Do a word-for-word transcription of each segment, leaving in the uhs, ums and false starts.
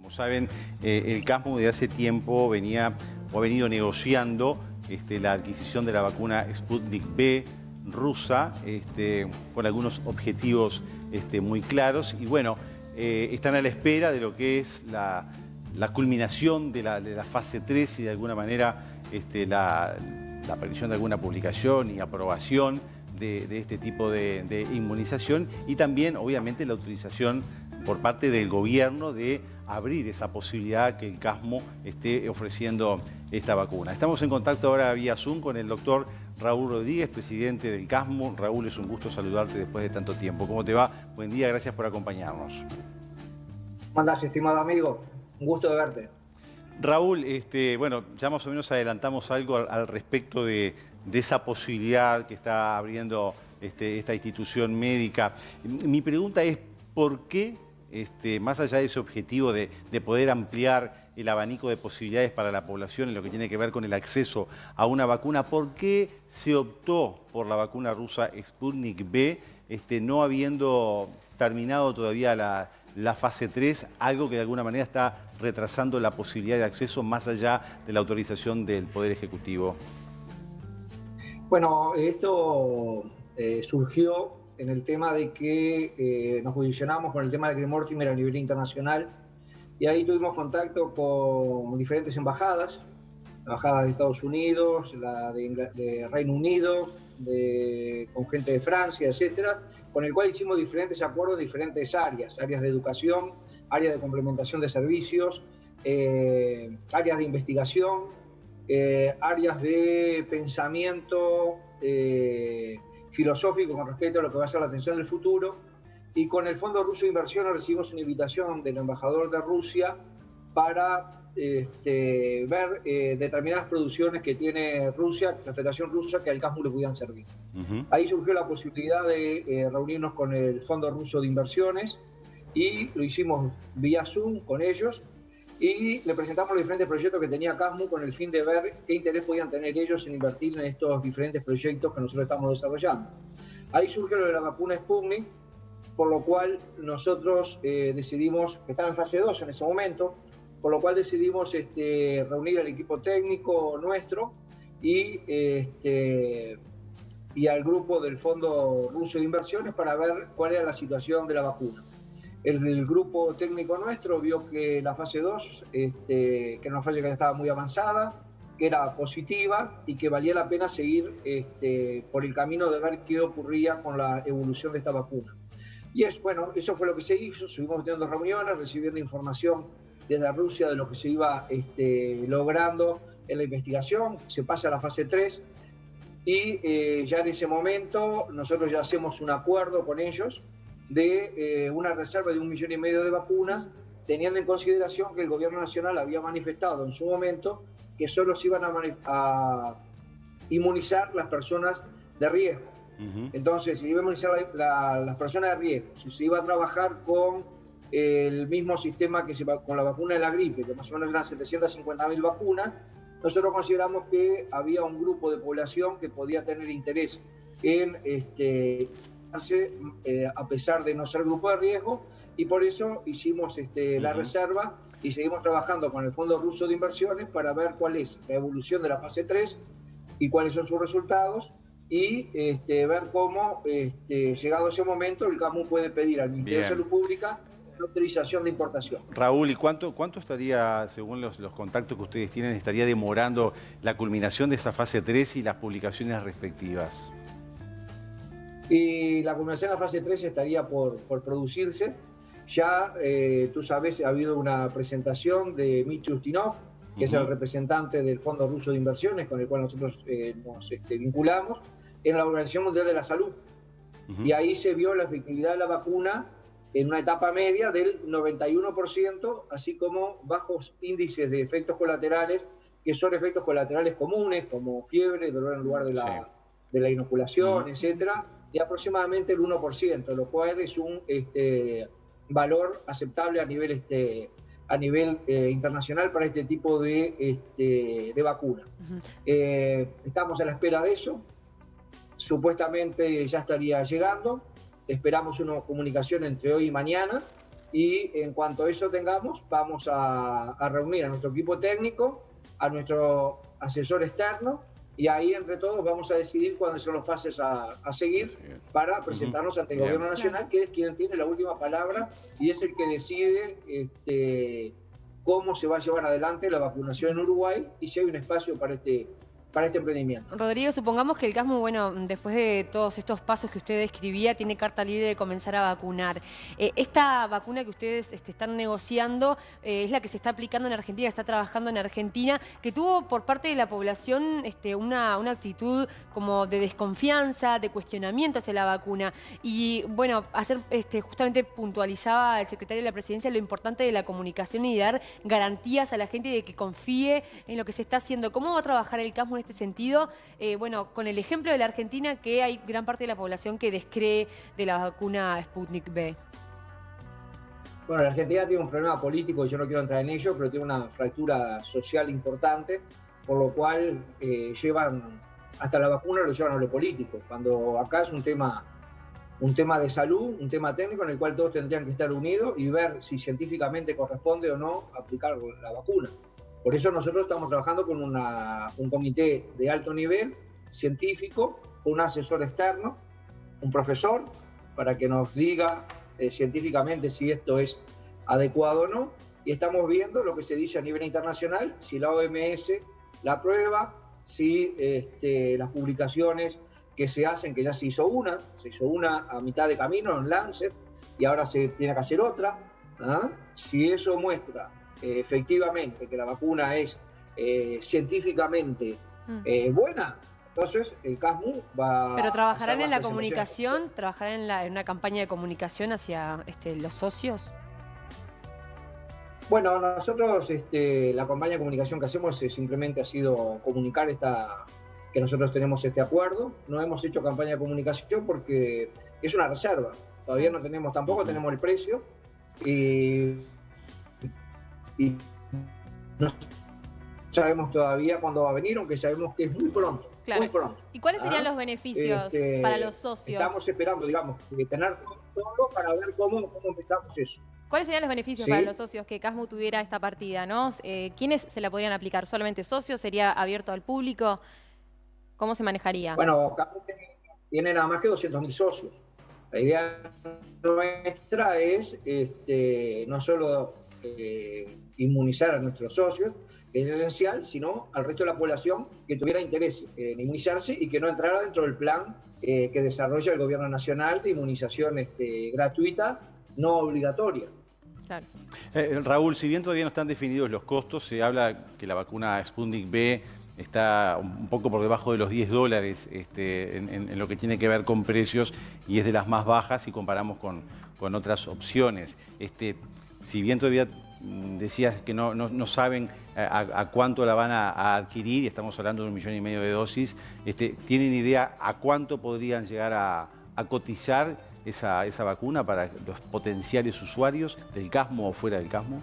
Como saben, eh, el CASMU desde hace tiempo venía o ha venido negociando este, la adquisición de la vacuna Sputnik V rusa, este, con algunos objetivos este, muy claros. Y bueno, eh, están a la espera de lo que es la, la culminación de la, de la fase tres y de alguna manera este, la, la aparición de alguna publicación y aprobación de, de este tipo de, de inmunización, y también, obviamente, la utilización por parte del gobierno de abrir esa posibilidad que el CASMU esté ofreciendo esta vacuna. Estamos en contacto ahora vía Zoom con el doctor Raúl Rodríguez, presidente del CASMU. Raúl, es un gusto saludarte después de tanto tiempo. ¿Cómo te va? Buen día, gracias por acompañarnos. ¿Cómo andás, estimado amigo? Un gusto de verte. Raúl, este, bueno, ya más o menos adelantamos algo al, al respecto de, de esa posibilidad que está abriendo este, esta institución médica. Mi pregunta es, ¿por qué, este, más allá de ese objetivo de, de poder ampliar el abanico de posibilidades para la población en lo que tiene que ver con el acceso a una vacuna, por qué se optó por la vacuna rusa Sputnik V, este, no habiendo terminado todavía la, la fase tres, algo que de alguna manera está retrasando la posibilidad de acceso más allá de la autorización del Poder Ejecutivo? Bueno, esto eh, surgió en el tema de que eh, nos posicionamos con el tema de Mortimer a nivel internacional, y ahí tuvimos contacto con diferentes embajadas, la embajada de Estados Unidos, la de, Ingl de Reino Unido, de, con gente de Francia, etcétera, con el cual hicimos diferentes acuerdos en diferentes áreas, áreas de educación, áreas de complementación de servicios, eh, áreas de investigación, eh, áreas de pensamiento eh, filosófico con respecto a lo que va a ser la atención del futuro. Y con el Fondo Ruso de Inversiones recibimos una invitación del embajador de Rusia para este, ver eh, determinadas producciones que tiene Rusia, la Federación Rusa, que al CASMU le pudieran servir. Uh-huh. Ahí surgió la posibilidad de eh, reunirnos con el Fondo Ruso de Inversiones, y lo hicimos vía Zoom con ellos, y le presentamos los diferentes proyectos que tenía CASMU con el fin de ver qué interés podían tener ellos en invertir en estos diferentes proyectos que nosotros estamos desarrollando. Ahí surgió lo de la vacuna Sputnik, por lo cual nosotros eh, decidimos, que estaba en fase dos en ese momento, por lo cual decidimos este, reunir al equipo técnico nuestro y, este, y al grupo del Fondo Ruso de Inversiones para ver cuál era la situación de la vacuna. El, el grupo técnico nuestro vio que la fase dos, este, que era una fase que estaba muy avanzada, que era positiva y que valía la pena seguir este, por el camino de ver qué ocurría con la evolución de esta vacuna. Y es, bueno, eso fue lo que se hizo. Seguimos teniendo reuniones, recibiendo información desde Rusia de lo que se iba este, logrando en la investigación. Se pasa a la fase tres y eh, ya en ese momento nosotros ya hacemos un acuerdo con ellos de eh, una reserva de un millón y medio de vacunas, teniendo en consideración que el gobierno nacional había manifestado en su momento que solo se iban a, a inmunizar las personas de riesgo. Uh-huh. Entonces, si iba a inmunizar la, la, las personas de riesgo, si se iba a trabajar con el mismo sistema que se va con la vacuna de la gripe, que más o menos eran setecientas cincuenta mil vacunas, nosotros consideramos que había un grupo de población que podía tener interés en este, eh, a pesar de no ser grupo de riesgo, y por eso hicimos este, uh-huh. la reserva y seguimos trabajando con el Fondo Ruso de Inversiones para ver cuál es la evolución de la fase tres y cuáles son sus resultados, y este, ver cómo, este, llegado ese momento, el CASMU puede pedir al Ministerio Bien. de Salud Pública la autorización de importación. Raúl, ¿y cuánto, cuánto estaría, según los, los contactos que ustedes tienen, estaría demorando la culminación de esa fase tres y las publicaciones respectivas? Y la culminación de la fase tres estaría por, por producirse. Ya, eh, tú sabes, ha habido una presentación de Dmitry Ustinov, que uh-huh. es el representante del Fondo Ruso de Inversiones, con el cual nosotros eh, nos este, vinculamos, en la Organización Mundial de la Salud. Uh-huh. Y ahí se vio la efectividad de la vacuna en una etapa media del noventa y uno por ciento, así como bajos índices de efectos colaterales, que son efectos colaterales comunes, como fiebre, dolor en lugar de la, sí. de la inoculación, uh-huh. etcétera, de aproximadamente el uno por ciento, lo cual es un este, valor aceptable a nivel, este, a nivel eh, internacional para este tipo de, este, de vacuna. Uh-huh. eh, estamos a la espera de eso. Supuestamente ya estaría llegando. Esperamos una comunicación entre hoy y mañana y en cuanto a eso tengamos, vamos a, a reunir a nuestro equipo técnico, a nuestro asesor externo, y ahí entre todos vamos a decidir cuáles son los pasos a, a seguir para presentarnos ante el Gobierno Nacional, que es quien tiene la última palabra y es el que decide este, cómo se va a llevar adelante la vacunación en Uruguay y si hay un espacio para este, para este emprendimiento. Rodrigo, supongamos que el CASMU, bueno, después de todos estos pasos que usted describía, tiene carta libre de comenzar a vacunar. Eh, esta vacuna que ustedes este, están negociando eh, es la que se está aplicando en Argentina, está trabajando en Argentina, que tuvo por parte de la población este, una, una actitud como de desconfianza, de cuestionamiento hacia la vacuna. Y bueno, ayer este, justamente puntualizaba el secretario de la Presidencia lo importante de la comunicación y dar garantías a la gente de que confíe en lo que se está haciendo. ¿Cómo va a trabajar el CASMU en este sentido? Eh, bueno, con el ejemplo de la Argentina, que hay gran parte de la población que descree de la vacuna Sputnik B. Bueno, la Argentina tiene un problema político, y yo no quiero entrar en ello, pero tiene una fractura social importante, por lo cual eh, llevan, hasta la vacuna lo llevan a lo político, cuando acá es un tema, un tema de salud, un tema técnico en el cual todos tendrían que estar unidos y ver si científicamente corresponde o no aplicar la vacuna. Por eso nosotros estamos trabajando con una, un comité de alto nivel científico, un asesor externo, un profesor, para que nos diga eh, científicamente si esto es adecuado o no. Y estamos viendo lo que se dice a nivel internacional, si la O M S la aprueba, si este, las publicaciones que se hacen, que ya se hizo una, se hizo una a mitad de camino en Lancet y ahora se tiene que hacer otra, ¿ah? Si eso muestra Eh, efectivamente que la vacuna es eh, científicamente eh, buena, entonces el CASMU va. ¿Pero trabajarán a en la comunicación? ¿Trabajarán en, la, en una campaña de comunicación hacia este, los socios? Bueno, nosotros este, la campaña de comunicación que hacemos eh, simplemente ha sido comunicar esta, que nosotros tenemos este acuerdo. No hemos hecho campaña de comunicación porque es una reserva. Todavía no tenemos, tampoco tenemos el precio. Y y no sabemos todavía cuándo va a venir, aunque sabemos que es muy pronto. Claro. Muy pronto. ¿Y cuáles serían ¿Ah? los beneficios este, para los socios? Estamos esperando, digamos, de tener todo para ver cómo, cómo empezamos eso. ¿Cuáles serían los beneficios ¿Sí? para los socios que CASMU tuviera esta partida, ¿no? Eh, ¿Quiénes se la podrían aplicar? ¿Solamente socios? ¿Sería abierto al público? ¿Cómo se manejaría? Bueno, CASMU tiene nada más que doscientos mil socios. La idea nuestra es este, no solo eh, inmunizar a nuestros socios, que es esencial, sino al resto de la población que tuviera interés en inmunizarse y que no entrara dentro del plan eh, que desarrolla el Gobierno Nacional de inmunización este, gratuita, no obligatoria. Claro. Eh, Raúl, si bien todavía no están definidos los costos, se habla que la vacuna Sputnik B está un poco por debajo de los diez dólares este, en, en, en lo que tiene que ver con precios y es de las más bajas si comparamos con, con otras opciones. Este, si bien todavía decías que no, no, no saben a, a cuánto la van a, a adquirir, y estamos hablando de un millón y medio de dosis, este, ¿tienen idea a cuánto podrían llegar a, a cotizar esa, esa vacuna para los potenciales usuarios del CASMU o fuera del CASMU?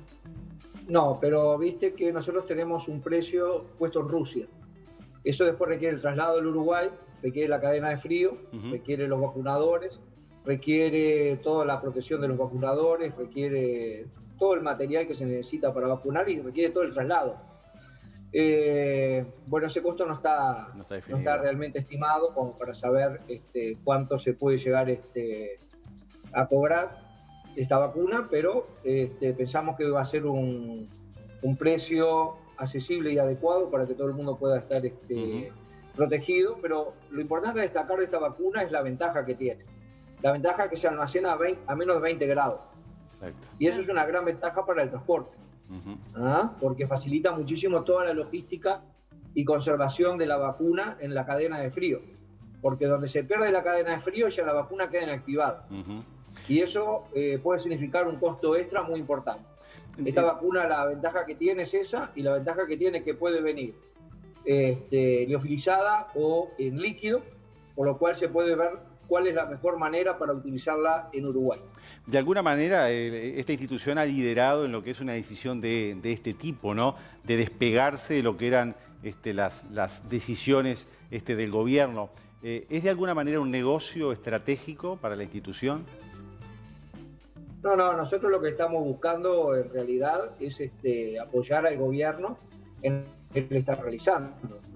No, pero viste que nosotros tenemos un precio puesto en Rusia. Eso después requiere el traslado del Uruguay, requiere la cadena de frío, uh-huh. requiere los vacunadores, requiere toda la protección de los vacunadores, requiere todo el material que se necesita para vacunar y requiere todo el traslado. Eh, bueno, ese costo no está, no está, no está realmente estimado como para saber este, cuánto se puede llegar este, a cobrar esta vacuna, pero este, pensamos que va a ser un, un precio accesible y adecuado para que todo el mundo pueda estar este, uh-huh. protegido, pero lo importante de destacar de esta vacuna es la ventaja que tiene. La ventaja que se almacena a, veinte, a menos de veinte grados. Exacto. Y eso es una gran ventaja para el transporte, uh-huh. ¿ah? Porque facilita muchísimo toda la logística y conservación de la vacuna en la cadena de frío, porque donde se pierde la cadena de frío ya la vacuna queda inactivada. Uh-huh. Y eso eh, puede significar un costo extra muy importante. Esta vacuna, la ventaja que tiene es esa, y la ventaja que tiene es que puede venir este, liofilizada o en líquido, por lo cual se puede ver cuál es la mejor manera para utilizarla en Uruguay. De alguna manera, eh, esta institución ha liderado en lo que es una decisión de, de este tipo, ¿no? De despegarse de lo que eran este, las, las decisiones este, del gobierno. Eh, ¿Es de alguna manera un negocio estratégico para la institución? No, no, nosotros lo que estamos buscando en realidad es este, apoyar al gobierno en lo que está realizando.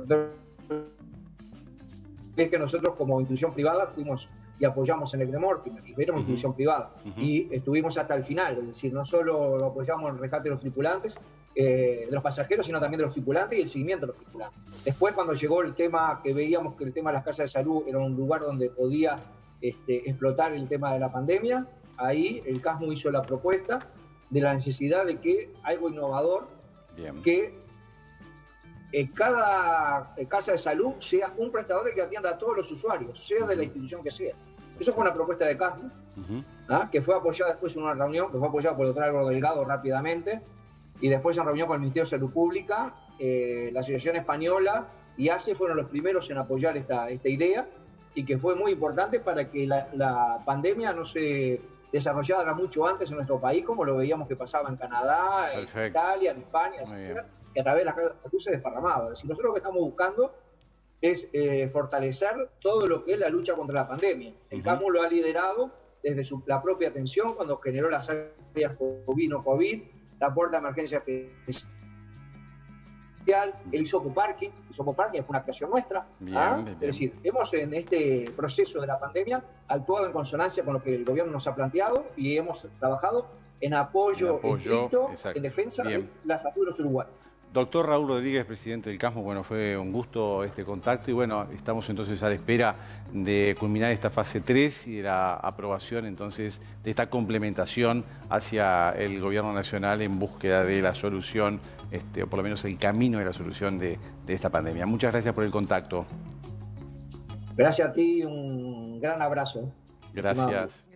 Es que nosotros como institución privada fuimos y apoyamos en el de Mortimer, y éramos uh-huh. institución privada, uh-huh. y estuvimos hasta el final, es decir, no solo apoyamos el rescate de los tripulantes, eh, de los pasajeros, sino también de los tripulantes y el seguimiento de los tripulantes. Después, cuando llegó el tema, que veíamos que el tema de las casas de salud era un lugar donde podía este, explotar el tema de la pandemia, ahí el CASMU hizo la propuesta de la necesidad de que algo innovador, Bien. que en cada casa de salud sea un prestador que atienda a todos los usuarios, sea de la institución que sea. Eso fue una propuesta de CASMU, uh-huh. ¿ah? que fue apoyada después en una reunión, que fue apoyada por el doctor Álvaro Delgado rápidamente, y después en reunión con el Ministerio de Salud Pública, eh, la Asociación Española y A C E fueron los primeros en apoyar esta, esta idea, y que fue muy importante para que la, la pandemia no se desarrollara mucho antes en nuestro país, como lo veíamos que pasaba en Canadá, Perfecto. en Italia, en España, etcétera, que a través de la salud se desparramaba. Es decir, nosotros lo que estamos buscando es eh, fortalecer todo lo que es la lucha contra la pandemia. El uh-huh. CASMU lo ha liderado desde su, la propia atención, cuando generó las áreas COVID, no COVID, la puerta de emergencia especial, el Isocoparking, Isocoparking fue una creación nuestra. Bien, ¿ah? bien, bien. Es decir, hemos en este proceso de la pandemia actuado en consonancia con lo que el gobierno nos ha planteado y hemos trabajado en apoyo, en apoyo estricto, en defensa bien. de la salud de los uruguayos. Doctor Raúl Rodríguez, presidente del CASMU, bueno, fue un gusto este contacto y bueno, estamos entonces a la espera de culminar esta fase tres y de la aprobación entonces de esta complementación hacia el gobierno nacional en búsqueda de la solución, este, o por lo menos el camino de la solución de, de esta pandemia. Muchas gracias por el contacto. Gracias a ti, un gran abrazo. Gracias.